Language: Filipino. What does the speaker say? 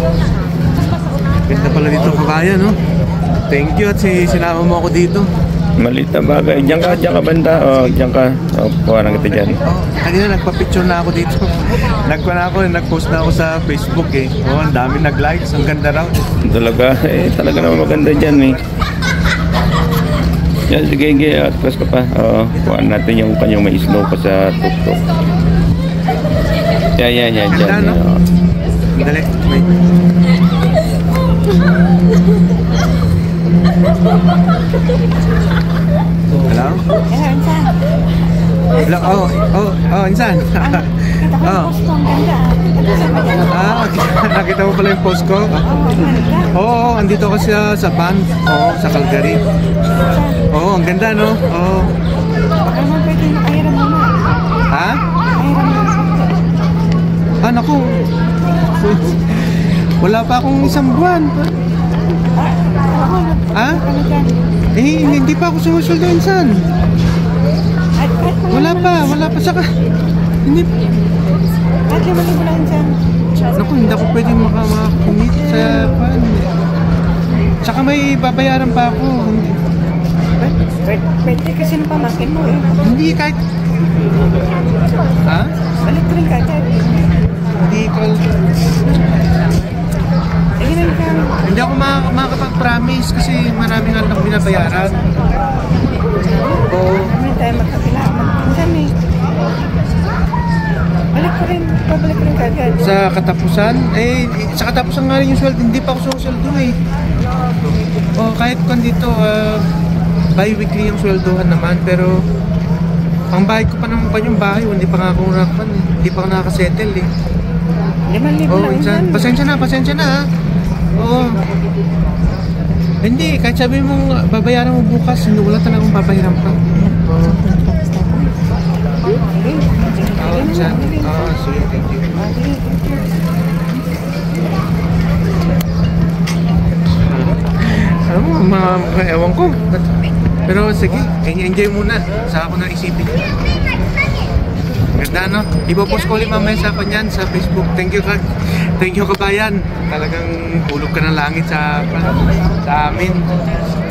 Ganda pala dito kabayan, no? Thank you at sinama mo ako dito. Maliit na bagay. Diyan ka banda. O, diyan ka. O, kuha na kita dyan. Kanina nagpa-picture na ako dito. Nag-post na ako sa Facebook eh. Ang dami nag-likes. Ang ganda raw. Talaga naman maganda dyan eh. Yan, sige, atras ka pa. O, kuha natin yung kanyang may snow pa sa tuk-tuk. Yan, dyan. Ganda, no? Dali. Hello? Hello, Insan. Hello? Insan. Nakita mo pala yung post ko? Oo, andito kasi sa van. Oo, sa Calgary. Oo, ang ganda, no? Oo. Baka naman pwede makahiram mo na. Ha? Naku. Wala pa akong isang buwan. Ha? Hindi pa ako sumusuldo, Insan. Wala pa. Saka, hindi. At 5,000 lang, Insan. Naku, hindi ako pwede makakumit sa pan. Saka may babayaran pa ako. Pwede kasi ng pamakin mo eh. Hindi kahit... Ha? Balik ko rin kagad. Hindi ko... Hindi ako makakapag-promise kasi marami nga lang binabayaran. Oo. Hindi tayo magkakilaman. Insan eh. Pabalik ko rin kagad. Sa katapusan? Sa katapusan nga rin yung sweldo. Hindi pa ako sumusweldo eh. Kahit kung dito, bi-weekly yung sweldohan naman. Pero, ang bahay ko pa naman pa yung bahay. Hindi pa nga ako nakapan eh. Hindi pa ako nakakasettle eh. 5,000 lang, Insan. Pasensya na ha. Oo. Hindi, kahit sabi mong babayaran mo bukas, hindi wala talagang babayaran pa. Oo. Insan. Sorry, thank you. Ewan ko. Pero sige, enjoy muna. Saka ako na isipin. Ganda, no? Ipopost ko ulit mamaya sa kanyan sa Facebook. Thank you kabayan. Talagang hulog ka ng langit sa amin.